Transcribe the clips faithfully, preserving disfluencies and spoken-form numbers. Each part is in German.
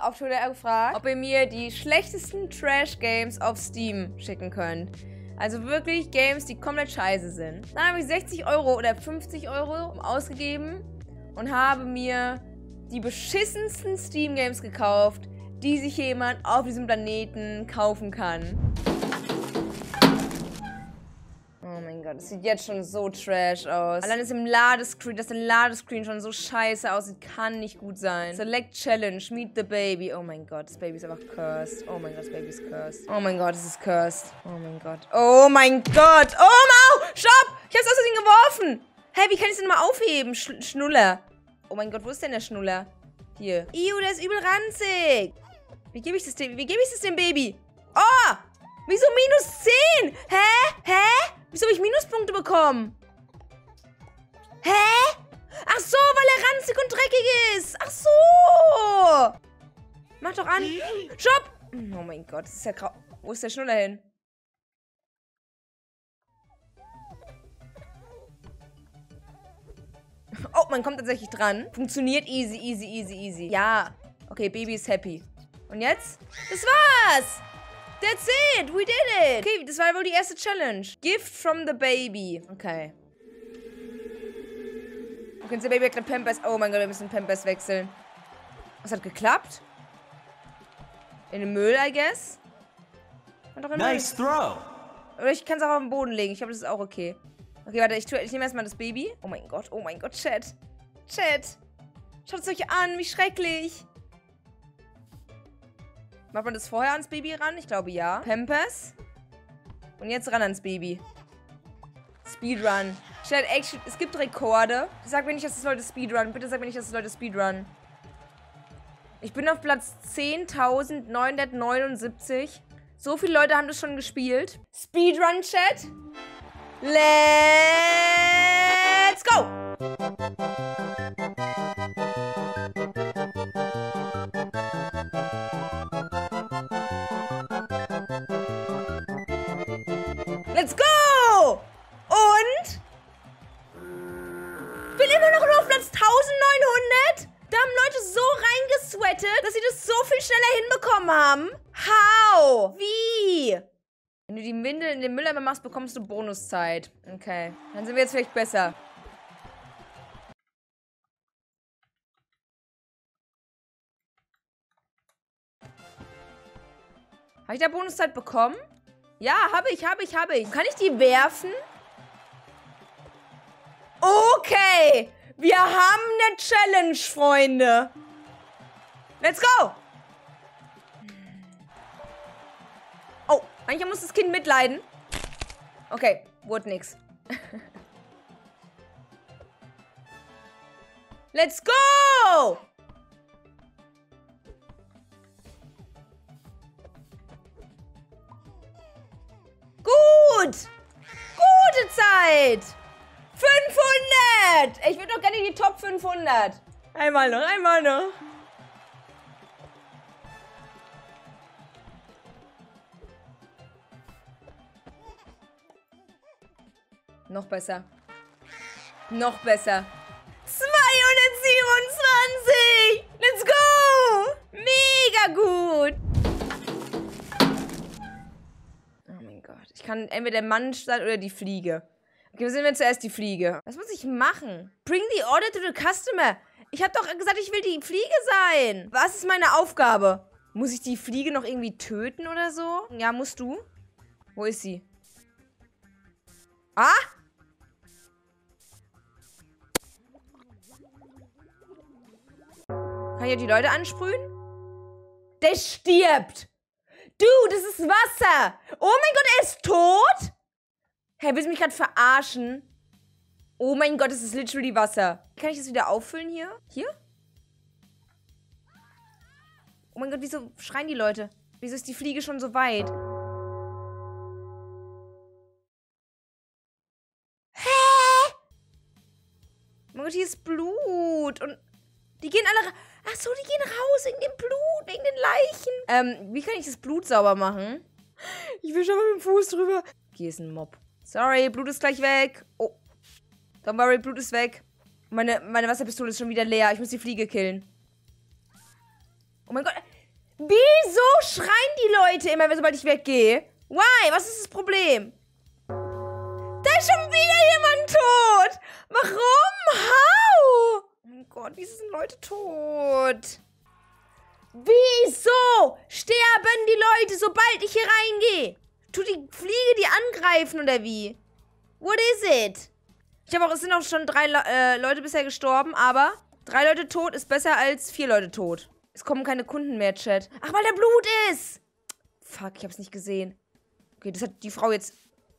auf Twitter gefragt, ob ihr mir die schlechtesten Trash-Games auf Steam schicken könnt. Also wirklich Games, die komplett scheiße sind. Dann habe ich sechzig Euro oder fünfzig Euro ausgegeben und habe mir die beschissensten Steam-Games gekauft, die sich jemand auf diesem Planeten kaufen kann. Oh mein Gott, das sieht jetzt schon so trash aus. Allein ist im Ladescreen, dass der Ladescreen schon so scheiße aussieht, kann nicht gut sein. Select Challenge, Meet the Baby. Oh mein Gott, das Baby ist einfach cursed. Oh mein Gott, das Baby ist cursed. Oh mein Gott, es ist cursed. Oh mein Gott. Oh mein Gott. Oh Mau! Stopp! Ich hab's aus Versehen geworfen! Hä, wie kann ich es denn mal aufheben? Sch Schnuller. Oh mein Gott, wo ist denn der Schnuller? Hier. Iu, der ist übel ranzig. Wie gebe ich das dem, wie gebe ich das dem Baby? Oh! Wieso minus zehn? Hä? Hä? Wieso habe ich Minuspunkte bekommen? Hä? Ach so, weil er ranzig und dreckig ist. Ach so. Mach doch an. Stopp. Oh mein Gott, das ist ja grau. Wo ist der Schnuller hin? Oh, man kommt tatsächlich dran. Funktioniert easy, easy, easy, easy. Ja. Okay, Baby ist happy. Und jetzt? Das war's. That's it. We did it. Okay, das war wohl die erste Challenge. Gift from the baby. Okay. Okay, der Baby hat gerade Pampers. Oh mein Gott, wir müssen Pampers wechseln. Was hat geklappt? In den Müll, I guess. Nice throw. Oder ich kann es auch auf den Boden legen. Ich glaube, das ist auch okay. Okay, warte, ich, tue, ich nehme erstmal das Baby. Oh mein Gott, oh mein Gott, Chat. Chat. Schaut es euch an, wie schrecklich. Macht man das vorher ans Baby ran? Ich glaube, ja. Pampers. Und jetzt ran ans Baby. Speedrun. Chat, Action. Es gibt Rekorde. Sag mir nicht, dass das Leute Speedrun. Bitte sag mir nicht, dass das Leute Speedrun. Ich bin auf Platz zehntausendneunhundertneunundsiebzig. So viele Leute haben das schon gespielt. Speedrun, Chat. Let's go! Let's go! Und? Ich bin immer noch nur auf Platz neunzehnhundert. Da haben Leute so reingesweatet, dass sie das so viel schneller hinbekommen haben. How? Wie? Wenn du die Windel in den Mülleimer machst, bekommst du Bonuszeit. Okay. Dann sind wir jetzt vielleicht besser. Habe ich da Bonuszeit bekommen? Ja, habe ich, habe ich, habe ich. Kann ich die werfen? Okay. Wir haben eine Challenge, Freunde. Let's go. Oh, eigentlich muss das Kind mitleiden. Okay, wurde nix. Let's go. Gut. Gute Zeit. fünfhundert. Ich würde doch gerne die Top fünfhundert. Einmal noch, einmal noch. Noch besser. Noch besser. zweihundertsiebenundzwanzig. Let's go. Mega gut. Oh mein Gott. Ich kann entweder der Mann sein oder die Fliege. Okay, wir sind wir zuerst die Fliege. Was muss ich machen? Bring the order to the customer. Ich habe doch gesagt, ich will die Fliege sein. Was ist meine Aufgabe? Muss ich die Fliege noch irgendwie töten oder so? Ja, musst du. Wo ist sie? Ah! Kann ich ja die Leute ansprühen? Der stirbt. Du, das ist Wasser. Oh mein Gott, er ist tot? Hä, willst du mich gerade verarschen? Oh mein Gott, das ist literally Wasser. Kann ich das wieder auffüllen hier? Hier? Oh mein Gott, wieso schreien die Leute? Wieso ist die Fliege schon so weit? Hä? Oh mein Gott, hier ist Blut. Und die gehen alle... Ach so, die gehen raus wegen dem Blut, wegen den Leichen. Ähm, wie kann ich das Blut sauber machen? Ich will schon mal mit dem Fuß drüber. Hier ist ein Mob. Sorry, Blut ist gleich weg. Oh. Don't worry, Blut ist weg. Meine, meine Wasserpistole ist schon wieder leer. Ich muss die Fliege killen. Oh mein Gott. Wieso schreien die Leute immer, sobald ich weggehe? Why? Was ist das Problem? Da ist schon wieder jemand tot. Warum? How? Oh mein Gott, wieso sind Leute tot? Wieso sterben die Leute, sobald ich hier reingehe? Tut die Fliege die angreifen oder wie? What is it? Ich habe auch, es sind auch schon drei äh, Leute bisher gestorben, aber drei Leute tot ist besser als vier Leute tot. Es kommen keine Kunden mehr, Chat. Ach, weil da Blut ist. Fuck, ich hab's nicht gesehen. Okay, das hat die Frau jetzt...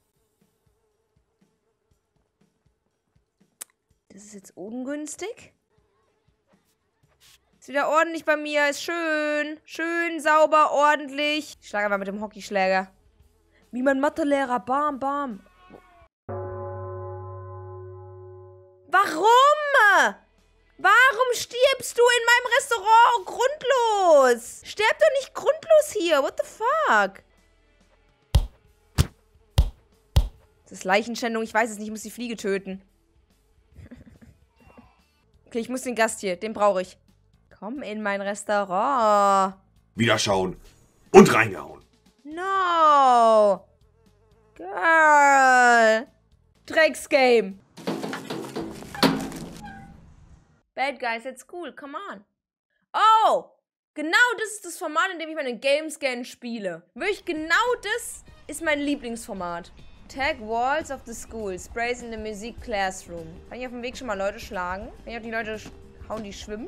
Das ist jetzt ungünstig. Ist wieder ordentlich bei mir. Ist schön. Schön, sauber, ordentlich. Ich schlage einfach mit dem Hockeyschläger. Wie mein Mathelehrer. Bam, bam. Warum? Warum stirbst du in meinem Restaurant grundlos? Sterb doch nicht grundlos hier. What the fuck? Das ist Leichenschändung. Ich weiß es nicht. Ich muss die Fliege töten. Okay, ich muss den Gast hier. Den brauche ich. Komm in mein Restaurant. Wieder schauen und reingehauen. No. Girl. Drecksgame. Bad guys at school, come on. Oh, genau das ist das Format, in dem ich meine Gamescan spiele. Wirklich genau das ist mein Lieblingsformat. Tag walls of the school, sprays in the music classroom. Kann ich auf dem Weg schon mal Leute schlagen? Kann ich auch die Leute hauen, die schwimmen?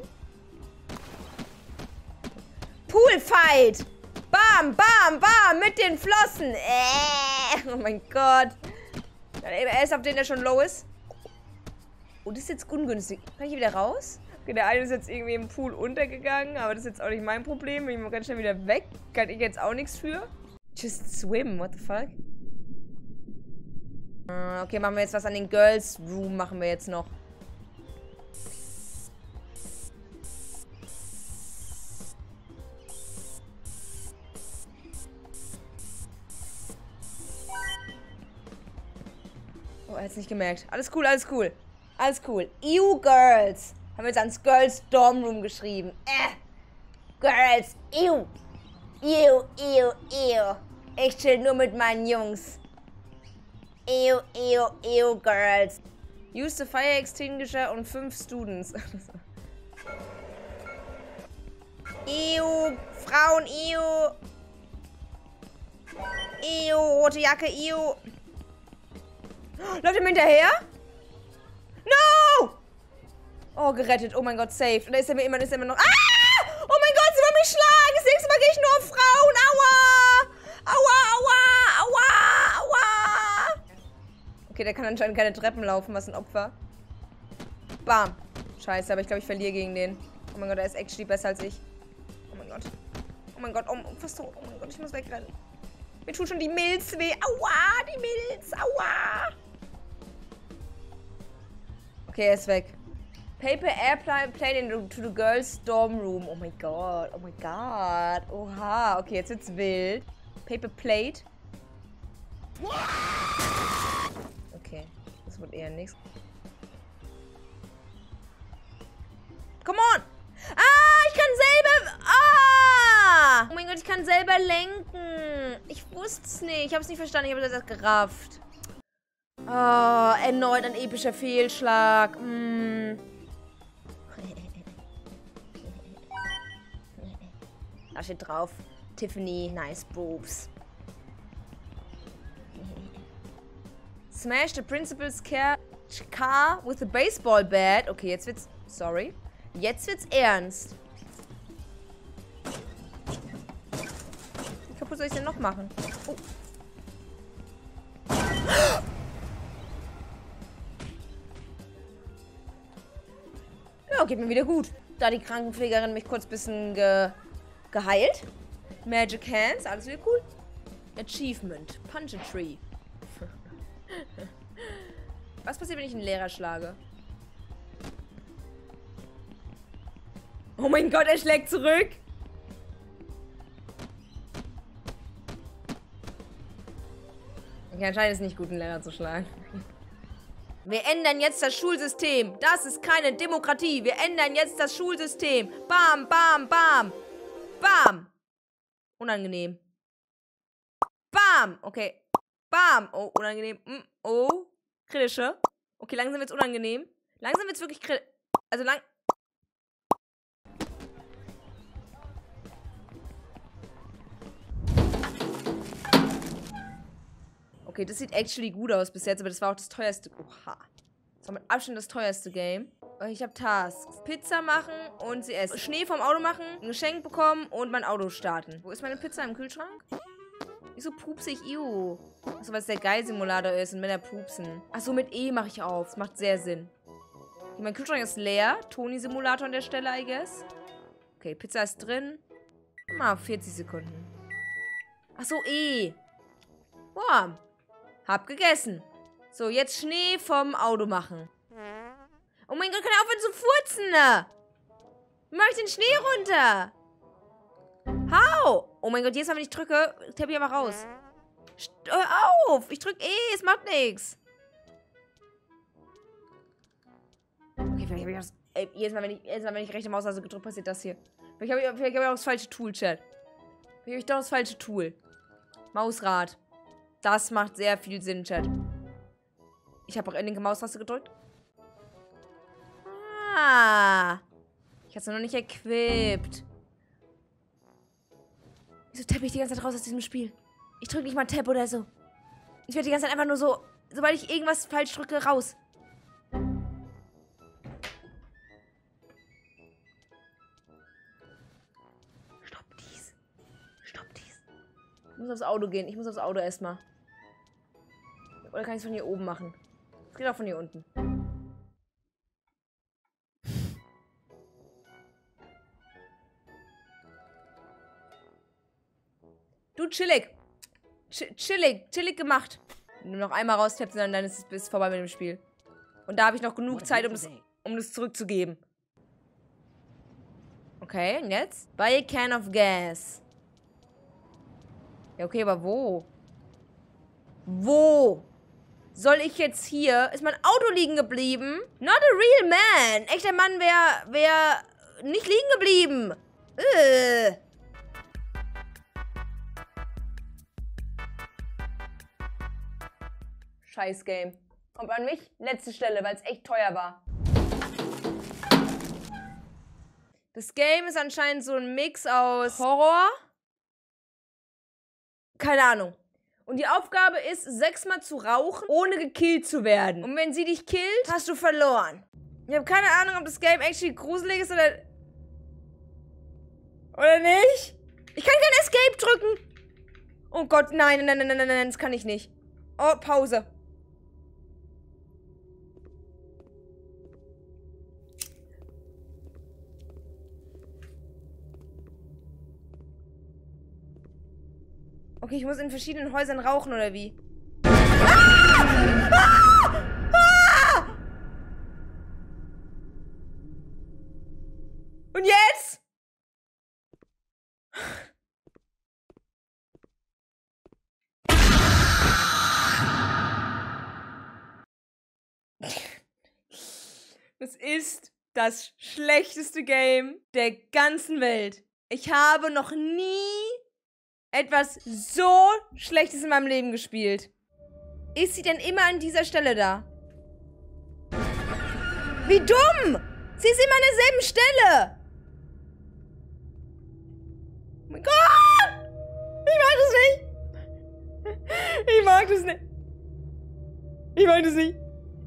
Poolfight! Bam, bam, bam, mit den Flossen. Äh, oh mein Gott. Er ist auf den, der schon low ist. Oh, das ist jetzt ungünstig. Kann ich hier wieder raus? Okay, der eine ist jetzt irgendwie im Pool untergegangen, aber das ist jetzt auch nicht mein Problem. Bin ich mal ganz schnell wieder weg. Kann ich jetzt auch nichts für. Just swim, what the fuck? Uh, okay, machen wir jetzt was an den Girls Room, machen wir jetzt noch. Oh, er hat's nicht gemerkt. Alles cool, alles cool. Alles cool. Ew, Girls. Haben wir jetzt ans Girls Dorm Room geschrieben. Äh. Girls. Ew. Ew, ew, ew. Ich chill nur mit meinen Jungs. Ew, ew, ew, Girls. Use the fire extinguisher und fünf Students. Ew. Frauen, ew. Ew, rote Jacke, ew. Läuft er mir hinterher? No! Oh, gerettet. Oh mein Gott, safe. Und da ist er mir immer, ist er immer noch... Ah! Oh mein Gott, sie wollen mich schlagen. Das nächste Mal gehe ich nur auf Frauen. Aua! Aua, aua, aua, aua. Okay, der kann anscheinend keine Treppen laufen. Was ein Opfer. Bam. Scheiße, aber ich glaube, ich verliere gegen den. Oh mein Gott, er ist actually besser als ich. Oh mein Gott. Oh mein Gott, oh, fast tot. Oh mein Gott, ich muss wegrennen. Mir tut schon die Milz weh. Aua, die Milz. Aua. Okay, er ist weg. Paper airplane in to the girls dorm room. Oh mein Gott. Oh mein Gott. Oha. Okay, jetzt wird's wild. Paper plate. Okay. Das wird eher nichts. Come on. Ah, ich kann selber... Ah! Oh mein Gott, ich kann selber lenken. Ich wusste es nicht. Ich habe es nicht verstanden. Ich habe das gerafft. Oh, erneut ein epischer Fehlschlag. Mm. Da steht drauf. Tiffany, nice boobs. Smash the principal's car, car with a baseball bat. Okay, jetzt wird's... Sorry. Jetzt wird's ernst. Wie kaputt soll ich denn noch machen? Oh. Ja, geht mir wieder gut. Da die Krankenpflegerin mich kurz ein bisschen ge geheilt. Magic Hands, alles wieder cool. Achievement. Punch a Tree. Was passiert, wenn ich einen Lehrer schlage? Oh mein Gott, er schlägt zurück. Okay, anscheinend ist es nicht gut, einen Lehrer zu schlagen. Wir ändern jetzt das Schulsystem. Das ist keine Demokratie. Wir ändern jetzt das Schulsystem. Bam, bam, bam. Bam. Unangenehm. Bam! Okay. Bam! Oh, unangenehm. Mm, oh. Kritische. Okay, langsam wird's unangenehm. Langsam wird's wirklich kritisch. Also lang... Okay, das sieht actually gut aus bis jetzt, aber das war auch das teuerste... Oha. Das war mit Abstand das teuerste Game. Ich habe Tasks. Pizza machen und sie essen. Schnee vom Auto machen, ein Geschenk bekommen und mein Auto starten. Wo ist meine Pizza? Im Kühlschrank? Wieso pupse ich? Iu. Achso, weil es der Geil-Simulator ist und Männer pupsen. Achso, mit E mache ich auf. Das macht sehr Sinn. Okay, mein Kühlschrank ist leer. Toni-Simulator an der Stelle, I guess. Okay, Pizza ist drin. Mal vierzig Sekunden. Achso, E. Boah. Hab gegessen. So, jetzt Schnee vom Auto machen. Oh mein Gott, kann er aufhören zu furzen? Wie mach ich den Schnee runter? Hau! Oh mein Gott, jedes Mal, wenn ich drücke, tappe ich einfach raus. Hör auf! Ich drück eh, es macht nichts. Okay, vielleicht habe ich das... Ey, jedes Mal, wenn ich, jedes Mal, wenn ich rechte Maustaste gedrückt, passiert das hier. Vielleicht habe ich, vielleicht hab ich auch das falsche Tool, Chat. Vielleicht habe ich doch das falsche Tool. Mausrad. Das macht sehr viel Sinn, Chat. Ich habe auch linke Maustaste gedrückt. Ah. Ich hab's noch nicht equipped. Wieso tappe ich die ganze Zeit raus aus diesem Spiel? Ich drücke nicht mal Tab oder so. Ich werde die ganze Zeit einfach nur so, sobald ich irgendwas falsch drücke, raus. Stopp dies. Stopp dies. Ich muss aufs Auto gehen. Ich muss aufs Auto erstmal. Oder kann ich es von hier oben machen? Es geht auch von hier unten. Du, chillig. Ch chillig. Chillig gemacht. Wenn du noch einmal raustappst, dann, dann ist es vorbei mit dem Spiel. Und da habe ich noch genug Zeit, um das, um das zurückzugeben. Okay, und jetzt? Buy a can of gas. Ja, okay, aber wo? Wo? Soll ich jetzt hier... Ist mein Auto liegen geblieben? Not a real man. Echter Mann wäre wär nicht liegen geblieben. Ugh. Scheiß Game. Kommt an mich. Letzte Stelle, weil es echt teuer war. Das Game ist anscheinend so ein Mix aus Horror. Keine Ahnung. Und die Aufgabe ist, sechsmal zu rauchen, ohne gekillt zu werden. Und wenn sie dich killt, hast du verloren. Ich habe keine Ahnung, ob das Game actually gruselig ist oder... Oder nicht? Ich kann kein Escape drücken. Oh Gott, nein, nein, nein, nein, nein, nein, das kann ich nicht. Oh, Pause. Okay, ich muss in verschiedenen Häusern rauchen, oder wie? Ah! Ah! Ah! Und jetzt? Das ist das schlechteste Game der ganzen Welt. Ich habe noch nie etwas so Schlechtes in meinem Leben gespielt. Ist sie denn immer an dieser Stelle da? Wie dumm! Sie ist immer an derselben Stelle! Oh mein Gott! Ich mag das nicht! Ich mag das nicht! Ich mag das nicht!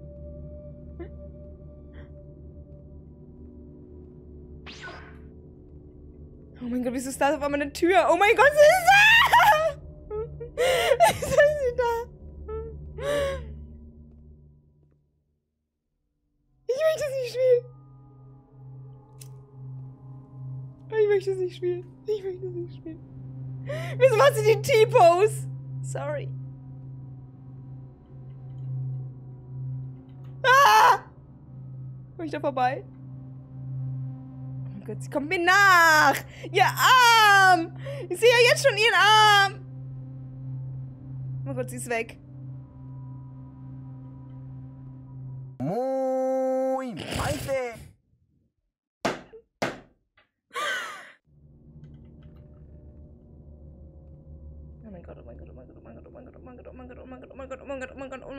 Oh mein Gott, wieso ist da auf einmal eine Tür? Oh mein Gott, sie ist da! Wieso ist sie da? Ich möchte es nicht spielen. Ich möchte es nicht spielen. Ich möchte es nicht spielen. Wieso macht sie die T-Pose? Sorry. Ah! Komm ich da vorbei? Oh Gott, sie kommt mir nach! Ihr Arm! Ich sehe ja jetzt schon ihren Arm! Oh Gott, sie ist weg. Muy maite.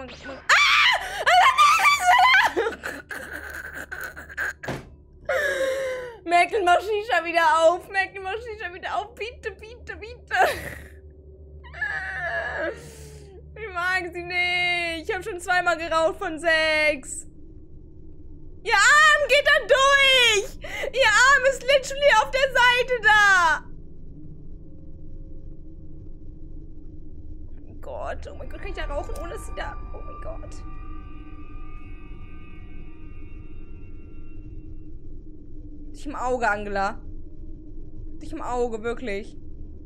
mein Gott, oh mein Gott. Ah! Merkel, mach Shisha wieder auf. Merkel, mach Shisha wieder auf. Bitte, bitte, bitte. Ich mag sie nicht. Ich habe schon zweimal geraucht von sechs. Ihr Arm geht da durch. Ihr Arm ist literally auf der Seite da. Oh mein Gott. Oh mein Gott, kann ich da rauchen, ohne dass sie da... Oh mein Gott. Dich im Auge, Angela. Dich im Auge, wirklich.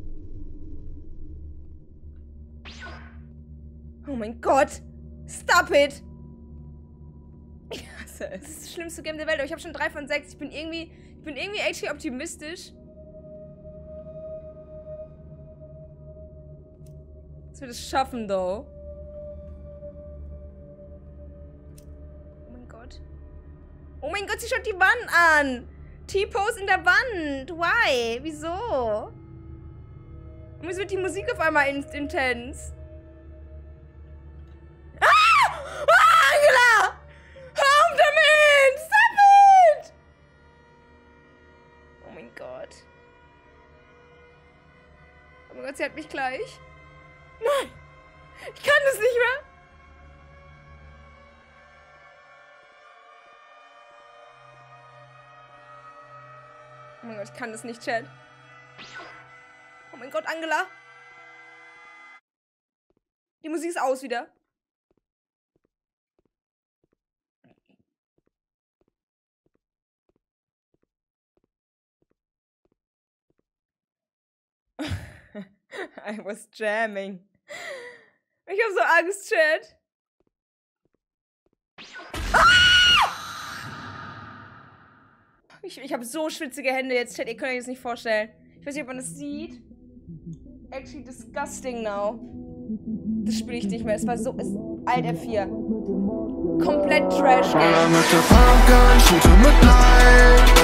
Oh mein Gott. Stop it. Ich hasse es. Das ist das schlimmste Game der Welt, aber ich habe schon drei von sechs. Ich bin irgendwie, ich bin irgendwie echt optimistisch. Dass wir das schaffen, though. Oh mein Gott. Oh mein Gott, sie schaut die Wand an. T-Pose in der Wand. Why? Wieso? Und wieso wird die Musik auf einmal in intens? Ah! Ah, Angela! Hör auf damit! Stop it! Oh mein Gott. Oh mein Gott, sie hat mich gleich. Nein! Ich kann das nicht mehr! Oh mein Gott, ich kann das nicht, Chat. Oh mein Gott, Angela. Die Musik ist aus wieder. I was jamming. Ich hab so Angst, Chat. Ah! Ich, ich habe so schwitzige Hände jetzt, Chat. Ihr könnt euch das nicht vorstellen. Ich weiß nicht, ob man das sieht. Actually disgusting now. Das spiele ich nicht mehr. Es war so... Es, Alt F vier. Komplett Trash-Game.